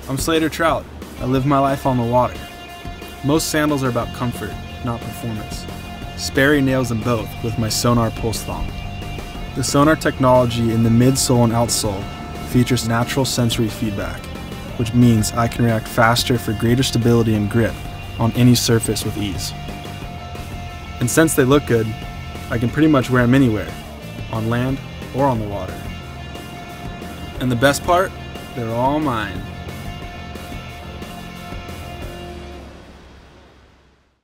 I'm Slater Trout. I live my life on the water. Most sandals are about comfort, not performance. Sperry nails them both with my Sonar Pulse Thong. The Sonar technology in the midsole and outsole features natural sensory feedback, which means I can react faster for greater stability and grip on any surface with ease. And since they look good, I can pretty much wear them anywhere, on land or on the water. And the best part, they're all mine.